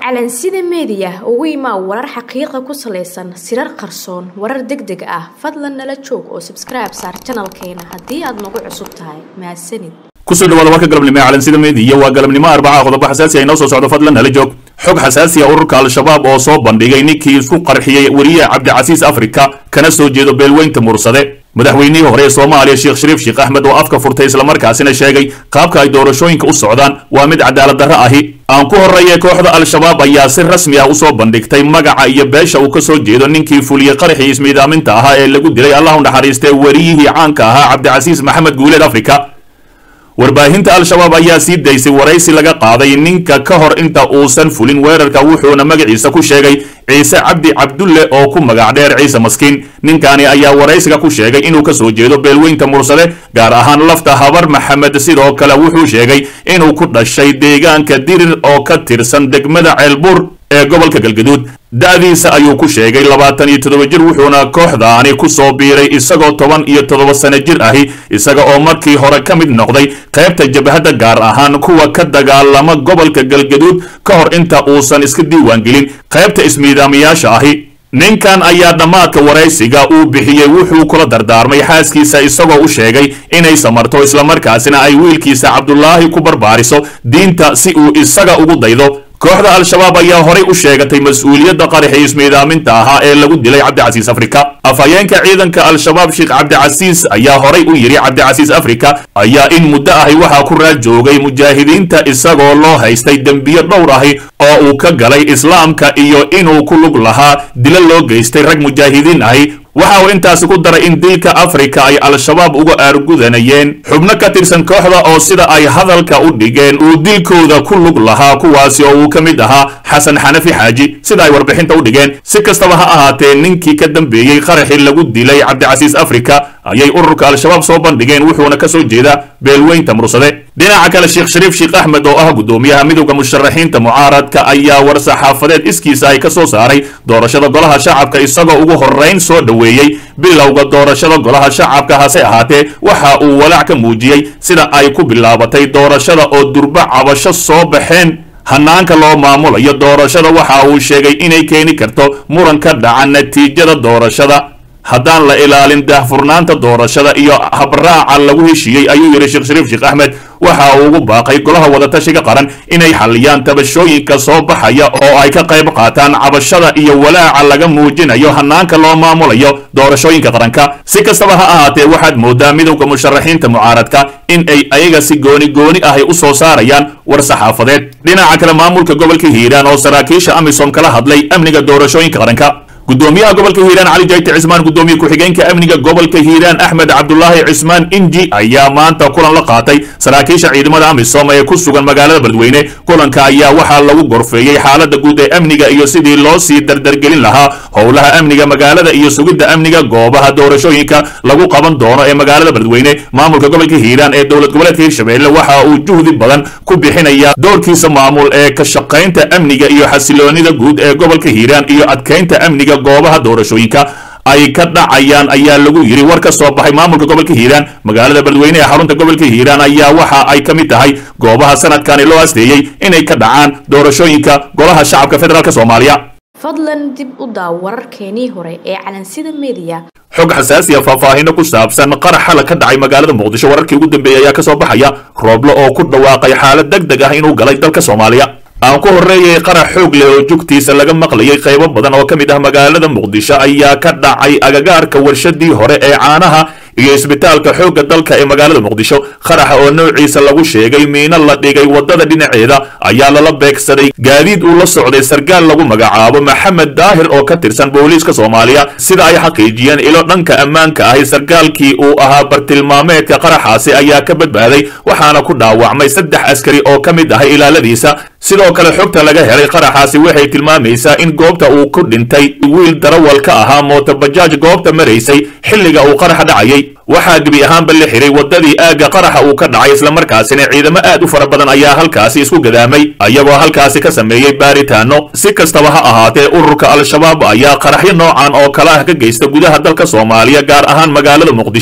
calansida media ugu imaa warar xaqiiqo ku saleysan sirar qarsoon warar degdeg ah fadlan nala joog oo subscribe saar channelkeena hadii aad nagu cusub tahay mahadsanid kusoo dhawaada warka galabnimo calansida media waa galabnimo arbaca qodob xasaasi ah inoo soo socdo fadlan nala joog xog xasaasi ah ururka al-shabaab oo soo bandhigay ninkii isku qarxiyay wariye Cabdicasiis Afrika kana soo jeedo beelweynta mursade madaxweynihii hore ee Soomaaliya Sheekh Shariif Sheekh Ahmed oo afka furtay isla markaasina sheegay qaabka ay doorashooyinka u socdaan waa mid cadaalad darro ahi aan ku horeeyay kooxda al-shabaab ayaa si rasmi ah u soo bandhigtay magaca iyo beesha uu ka soo jeedo ninkii fuliyay qaraxii ismiidaaminta ahaa ee lagu dilay Allahu naxariistay wariyihii caanka ahaa Cabdicasiis Maxamed Guuleed Afrika warbaahinta al-shabaab ayaa sii daysay waraysi laga qaaday ninka ka hor inta uusan fulin weerarka wuxuuna magaciisa ku sheegay Ciise Cabdi Cabdulle oo ku magac dheer Ciise Maskiin ninkani ayaa waraysiga ku sheegay inuu ka soo jeedo beelweynta mursade gaar ahaan lafta habar Maxamed sidoo kale wuxuu sheegay inuu ku dhashay deegaanka Dirir oo ka tirsan degmada Ceelbuur ee gobolka Galgaduud da'diisa ayuu ku sheegay 27 jir wuxuuna kooxdaani ku soo biiray isagoo 17 sano jir ahi isaga oo markii hore ka mid noqday qaybta jabhadda gaar ahaan kuwa ka dagaalama gobolka Galgaduud ka hor inta uusan iska diiwaan gelin qaybta ismiidaamiyaasha ahi ninkan ayaa dhamaadka waraysiga uu bixiyay wuxuu kula dardaarmay xaaskiisa isagoo u sheegay inay samarto isla markaasina ay wiilkiisa Cabdullaahi ku barbaariso diinta si uu isaga ugu daydo kooxda al-shabaab ayaa horay u sheegatay mas'uuliyadda qaraxii ismiidaaminta ahaa ee lagu dilay Cabdicasiis Afrika afhayeenka ciidanka al-shabaab Sheekh Cabdicasiis ayaa horay u yiri Cabdicasiis Afrika ayaa in muddo ahi waxa ku raad joogay mujaahidiinta isagoo loo haystay dambiyo dhowr ahi oo uu ka galay islaamka iyo inuu ku lug lahaa dilo loo geystay rag mujaahidiin ahi waxa uu intaas ku daray in dilka Afrika ay al-shabaab uga aargudanayeen xubno ka tirsan kooxda oo sida ay hadalka u dhigeen uu dilkooda ku lug lahaa kuwaasi oo uu ka mid ahaa Xasan Xanafi Xaaji sida ay warbixinta u dhigeen si kastaba ha ahaatee ninkii ka dambeeyay qaraxii lagu dilay Cabdicasiis Afrika ayay ururka al-shabaab soo bandhigeen wuxuuna ka soo jeedaa beelweynta mursade dhinaca kale Sheekh Shariif Sheekh Ahmed oo ah gudoomiyaha midowga musharaxiinta mucaaradka ayaa war saxaafadeed iskiisa ay ka soo saaray doorashada golaha shacabka isagoo ugu horeyn soo dhaweeyay bilowga doorashada golaha shacabka hase ahaatee waxa uu walaac ka muujiyay sida ay ku bilaabatay doorashada oo durba cabasho soo baxeen hanaanka loo maamulayo doorashada waxa uu sheegay inay keeni karto muran ka dhaca natiijada doorashada haddaan la ilaalin daahfurnaanta doorashada iyo habraaca lagu heshiiyey ayuu yiri Sheekh Shariif Sheekh Ahmed waxa uu ugu baaqay golaha wadatashiga qaran inay xaliyaan tabashooyinka soo baxaya oo ay ka qayb qaataan cabashada iyo walaaca laga muujinayo hanaanka loo maamulayo doorashooyinka qaranka si kastaba ha ahaatee waxaad moodaa midowga musharaxiinta mucaaradka in ay ayaga si gooni ah u soo saarayaan war saxaafadeed dhinaca kale maamulka gobolka Hiiraan oo saraakiisha AMISOM kala hadlay amniga doorashooyinka qaranka gudoomiyaha gobolka Hiiraan Cali Jayte Cismaan gudoomiye ku-xigeenka amniga gobolka Hiiraan Axmed Cabdullaahi Cismaan Inji ayaa maanta kulan la qaatay saraakiisha ciidamada AMISOM ee ku sugan magaalada Beledweyne kulanka ayaa waxa lagu gorfeeyay xaaladda guud ee amniga iyo sidii loo sii dardargelin lahaa howlaha amniga magaalada iyo sugidda amniga goobaha doorashooyinka lagu qaban doono ee magaalada Beledweyne maamulka gobolka Hiiraan ee dowlad goboleedka Hirshabeelle waxa uu juhdi badan ku bixinaya doorkiisa maamul ee ka shaqaynta amniga iyo xasiloonida guud ee gobolka Hiiraan iyo adkeynta amniga goobaha doorashooyinka ay ka dhacayaan ayaa lagu yiri war ka soo baxay maamulka gobolka Hiiraan magaalada Beledweyne ee xarunta gobolka Hiiraan ayaa waxa ay ka mid tahay goobaha sanadkan loo asteeyay inay ka dhacaan doorashooyinka golaha shacabka federaalka Soomaaliya fadlan dib u daaw wararkeenii hore ee calansida media xog xasaasi ah faahfaahin ku saabsan qarax la ka dhacay magaalada Muqdisho wararkii ugu dambeeyay ayaa ka soo baxaya Rooblo oo ku dhawaaqay xaalad degdeg ah inuu galay dalka Soomaaliya aan ku horeeyay qarax xoog leh oo jugtiisa laga maqlayay qaybo badan oo kamid ah magaalada Muqdisho ayaa ka dhacay agagaarka warshadii hore ee caanaha iyo isbitaalka xoogga dalka ee magaalada Muqdisho qaraxa oo noociisa lagu sheegay miina la dhigay wadada dhinaceeda ayaa la beegsaday gaadiid uu la socday sargaal lagu magacaabo Maxamed Daahir oo ka tirsan booliiska Soomaaliya sida ay xaqiijiyeen ilo dhanka ammaanka ah sargaalkii uu ahaa bartilmaameedka qaraxaasi ayaa ka badbaaday waxaana ku dhaawacmay 3 askari oo kamid ah ilaaladiisa sidoo kale xogta laga helay qaraxaasi waxay tilmaamaysaa in goobta uu ku dhintay wiil darawal ka ahaa mooto bajaaj goobta maraysay xilliga uu qarax dhacayay waxaa gabi ahaanba la xiray wadadii aaga qaraxa uu ka dhacay isla markaasina ciidamo aad u fara badan ayaa halkaasi isku gadaamay ayagoo halkaasi ka sameeyay baaritaano si kastaba ha ahaatee ururka al-shabaab ayaa qaraxyo noocan oo kala ah ka geysta gudaha dalka Soomaaliya gaar ahaan magaalada Muqdisho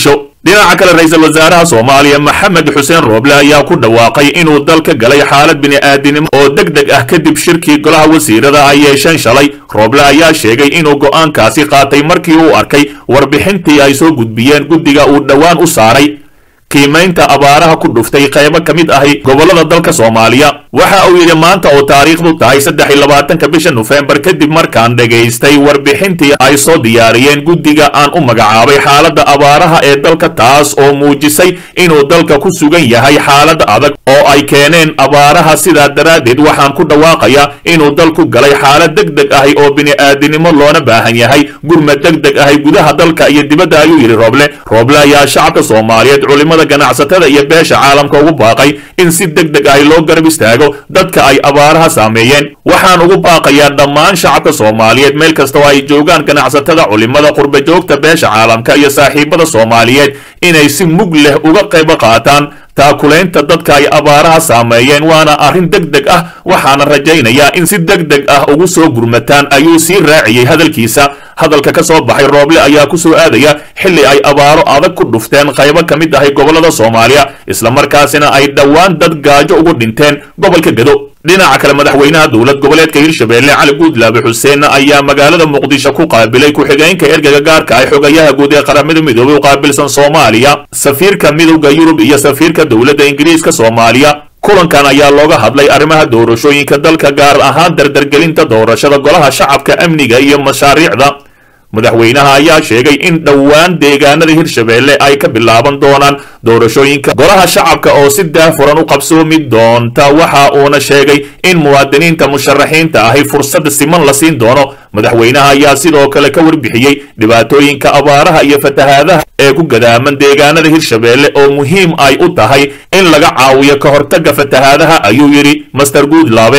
dhinaca kale ra'iisul wasaaraha Soomaaliya Maxamed Xuseen Rooble ayaa ku dhawaaqay inuu dalka galay xaalad bini'aadanimo oo degdeg ah kadib shirkii golaha wasiirada ay yeesheen shalay. Rooble ayaa sheegay inuu go'aankaasi qaatay markii uu arkay warbixintii ay soo gudbiyeen guddiga uu dhawaan u saaray qiimaynta abaaraha ku dhuftay qaybo ka mid ahi gobolada dalka Soomaaliya. waxa uu yiri maanta oo taariikhdu tahay 23 bisha November kadib markaan dhageystay warbixintii ay soo diyaariyeen guddiga aan u magacaabay xaaladda abaaraha ee dalka, taas oo muujisay inuu dalka ku sugan yahay xaalad adag oo ay keeneen abaaraha. sidaa daraadeed waxaan ku dhawaaqayaa inuu dalku galay xaalad degdeg ah oo bini'aadanimo loona baahan yahay gurmad degdeg ah gudaha dalka iyo dibadda, ayuu yiri Rooble ayaa shacabka Soomaaliyeed culimada ganacsatada iyo beesha caalamka ugu baaqay in si degdeg ah loo garab istaago dadka ay abaaraha saameeyeen. waxaan ugu baaqayaa dhammaan shacabka Soomaaliyeed meel kasta oo ay joogaan, ganacsatada, culimada, qurba joogta, beesha caalamka iyo saaxiibada Soomaaliyeed inay si mug leh uga qayb qaataan taakuleynta dadka ay abaaraha saameeyeen. waana arrin degdeg ah, waxaana rajaynayaa in si degdeg ah ugu soo gurmataan, ayuu sii raaciyay hadalkiisa. hadalka ka soo baxay Rooble ayaa ku soo aadaya xilli ay abaaro adag ku dhufteen qaybo ka mid ah gobolada Soomaaliya, isla markaasina ay dhawaan dad gaajo ugu dhinteen gobolka Gedo. dhinaca kale madaxweynaha dowlad goboleedka Hirshabelle Cali Guudlaabe Xuseen ayaa magaalada Muqdisho ku qaabilay ku-xigeenka ergeyga gaarka ah xogayaha guud ee qaramada midoobay u qaabilsan Soomaaliya, safiirka midowga Yurub iyo safiirka dowladda Ingiriiska Soomaaliya. kulankan ayaa looga hadlay arrimaha doorashooyinka dalka, gaar ahaan dardargelinta doorashada golaha shacabka, amniga iyo mashaariicda. madaxweynaha ayaa sheegay in dhawaan deegaanada Hirshabelle ay ka bilaaban doonaan doorashooyinka golaha shacabka oo si daahfuran u qabsoomi doonta. waxa uuna sheegay in muwaadiniinta musharaxiinta ahi fursad siman la siin doono. madaxweynaha ayaa sidoo kale ka warbixiyey dhibaatooyinka abaaraha iyo fatahaadaha ee ku gadaaman deegaanada Hirshabelle oo muhiim ay u tahay in laga caawiyo ka hortagga fatahaadaha, ayuu yiri Mr. Guudlaabe.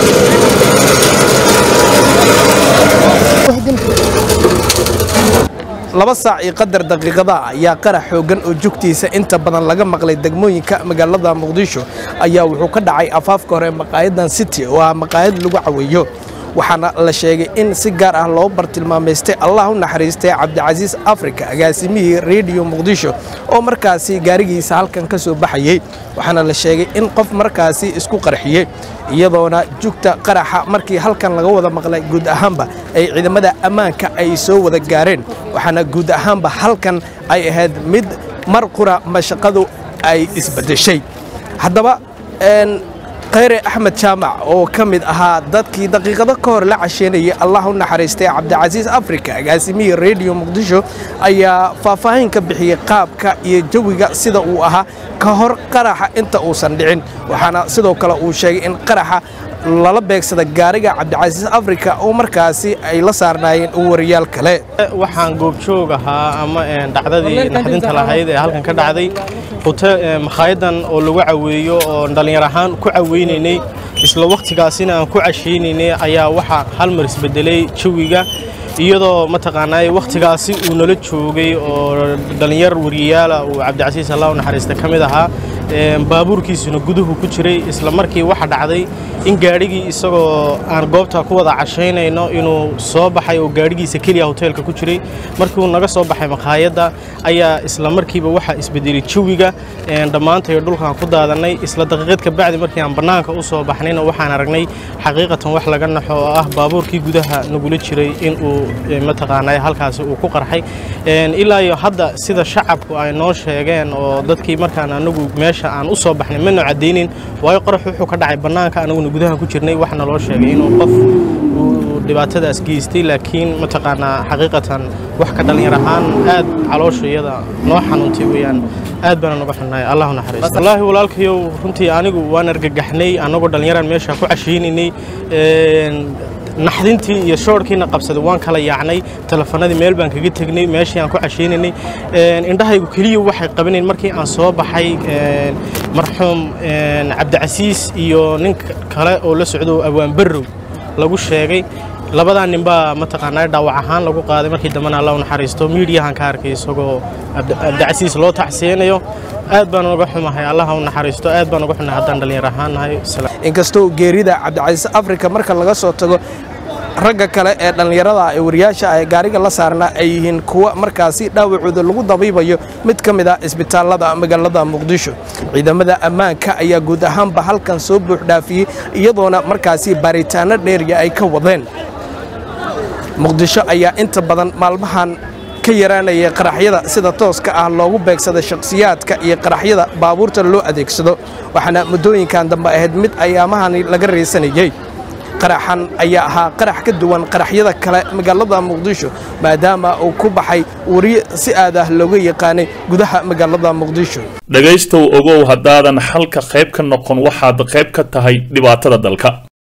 laba saac iyo qadar daqiiqada ayaa qarax xoogan oo joogtiisa inta badan laga maqlay degmooyinka magaalada Muqdisho ayaa wuxuu ka dhacay afaafka hore maqaayadan City oo ah maqaayad lagu caweeyo. waxaana la sheegay in si gaar ah loo bartilmaameystay Allah u naxariistay Cabdicasiis Afrika, agaasimihii Radio Muqdisho oo markaasi gaarigiisa halkan ka soo baxayay. waxaana la sheegay in qof markaasi isku qarxiyay, iyadoona jugta qaraxa markii halkan laga wada maqlay guud ahaanba ay ciidamada ammaanka ay soo wada gaareen. waxaana guud ahaanba halkan ay ahayd mid mar qura mashaqadu ay isbedeshay. haddaba khayre Axmed Jaamac oo ka mid ahaa dadkii daqiiqado ka hor la casheynayay Allah u naxariistay Cabdicasiis Afrika, agaasimihii Radio Muqdisho, ayaa faahfaahin ka bixiyay qaabka iyo jawiga sida uu ahaa ka hor qaraxa inta uusan dhicin. waxaana sidoo kale uu sheegay in qaraxa lala beegsada gaariga Cabdicasiis Afrika oo markaasi ay la saarnaayeen wariyaal kale. waxaan goobjoog ahaa ama dhacdadii naxdinta lahayd ee halkan ka dhacday makhaayaddan oo lagu caweeyo oo dhalinyar ahaan ku caweynaynay, isla waqtigaasina aan ku casheynaynay ayaa waxa hal mar isbedelay jawiga, iyadoo mataqaanaa waqtigaasi uu nala joogay oo dhalinyar wariyaala uu Cabdicasiis Allah u naxariista ka mid ahaa, baabuurkiisuna guduhu ku jiray. isla markii waxa dhacday in gaarigii isagoo aan goobta ku wada casheynayno inuu soo baxay oo gaarigiisa kaliya hoteelka ku jiray. markii uu naga soo baxay maqaayadda ayaa isla markiiba waxa isbedelay jawiga, dhammaantay dhulkan ku daadanay. isla daqiiqad ka bacdi markii aan banaanka u soo baxnayna waxaan aragnay xaqiiqatan wax laga naxo oo ah baabuurkii gudaha nagula jiray in uu mataqaanaa halkaas uu ku qarxay. ilaa iyo hadda sida shacabku ay noo sheegeen oo dadkii markaan anagu meesha aan u soo baxnay ma cadeynin, waayo qarax wuxuu ka dhacay banaanka anaguna gudaha ku jirnay. waxna loo sheegay inuu qof uu dhibaatadaas geystay, laakiin mataqaanaa xaqiiqatan wax ka dhalinyar ahaan aad calooshayada noo xanuuntay weeyaan. aad baan uga xunnahay, Allah u naxariisto. wallaahi walaalkayow runtii anigu waan argagaxnay anagoo dhalinyaraan meesha ku casheynaynay. naxdintii iyo shoorkiina qabsaday waan kala yaacnay, telefoonadii meel baan kaga tagnay, meeshii aan ku casheynaynay. indhahaygu kaliya waxay qabaneen markii aan soo baxay marxuum Cabdicasiis iyo nin kale oo la socdo Awaan Barrow lagu sheegay. labadan nin baa mataqaanaa dhaawac ahaan lagu qaaday. markii dambana Allah u naxariisto miidiyahan ka arkay isagoo Cabdicasiis loo tacsiyeenayo. aad baan uga xumahay, Allah u naxariisto. aad baan uga xunahay haddaan dhalinyar ahaan nahay. inkastoo geerida Cabdicasiis Afrika marka laga soo tago ragga kale ee dhallinyarada ee wariyaasha ay gaariga la saarna ay yihiin kuwa markaasi dhaawacooda lagu dabiibayo mid ka mid ah isbitaalada magaalada muqdisho ciidamada ammaanka ayaa guud ahaanba halkan soo buux dhaafiyey iyadoona markaasi baaritaano dheeriya ay ka wadeen muqdisho ayaa inta badan maalmahan ka yaraanaya qaraxyada sida tooska ah loogu beegsado shakhsiyaadka iyo qaraxyada baabuurta loo adeegsado waxaana muddooyinkan dambe ahayd mid ayaamahani laga reysanayay qaraxan ayaa ahaa qarax ka duwan qaraxyada kale magaalada muqdisho maadaama uu ku baxay wariye si aad ah looga yaqaanay gudaha magaalada muqdisho dhagaystow ogow haddaadan xalka qayb ka noqon waxaad qayb ka tahay dhibaatada dalka